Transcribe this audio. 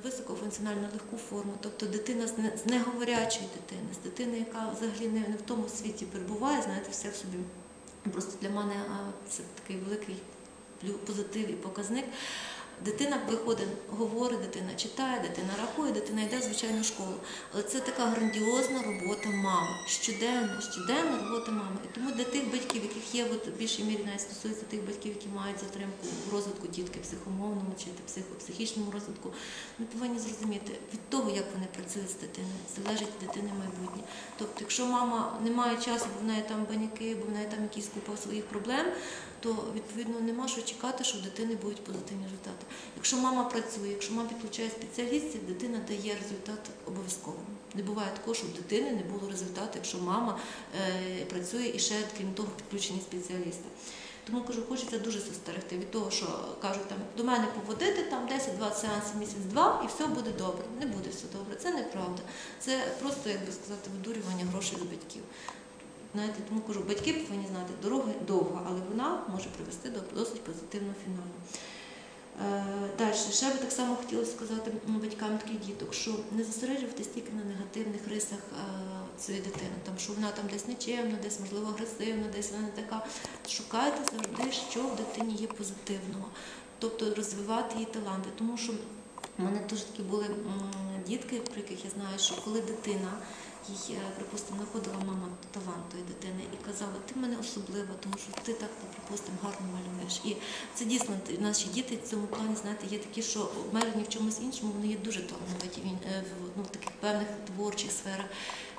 високофункціональну легку форму, тобто дитина з неговорячої дитини, з дитини, яка взагалі не в тому світі перебуває, знаєте, все в собі. Просто для мене це такий великий позитив і показник. Дитина виходить, говорить, дитина читає, дитина рахує, дитина йде в звичайну школу. Але це така грандіозна робота мами, щоденна робота мами. І тому для тих батьків, яких є, в більшій мірі навіть стосується тих батьків, які мають затримку в розвитку дітки, психомовному чи психічному розвитку, ми повинні зрозуміти, від того, як вони працюють з дитиною, залежить від дитини майбутнє. Тобто, якщо мама не має часу, бо в неї там баняки, бо в неї там якісь купа своїх проблем, то, відповідно, нема що чекати, що в дитини будуть позитивні результати. Якщо мама працює, якщо мама підключає спеціалістів, дитина дає результат обов'язково. Не буває такого, що в дитини не було результату, якщо мама працює і ще, крім того, підключені спеціалісти. Тому, кажу, хочеться дуже застерегти від того, що кажуть, там, до мене поводити там 10-20 сеансів місяць-два і все буде добре. Не буде все добре, це неправда. Це просто, як би сказати, видурювання грошей з батьків. Знаєте, тому кажу, батьки повинні знати, дорога довга, але вона може привести до досить позитивного фіналу. Далі, ще би так само хотіла сказати батькам таких діток, що не зосереджуватись тільки на негативних рисах цієї дитини, там, що вона там десь нечемна, десь, можливо, агресивна, десь вона не така. Шукайте завжди, що в дитині є позитивного, тобто розвивати її таланти. Тому що в мене теж такі були дітки, про яких я знаю, що коли дитина, їй, припустимо, знаходила мама талант тої дитини і казала, ти в мене особлива, тому що ти так, припустимо, гарно малюєш. І це дійсно, наші діти в цьому плані, знаєте, є такі, що обмежені в чомусь іншому, вони є дуже талановиті в таких певних творчих сферах.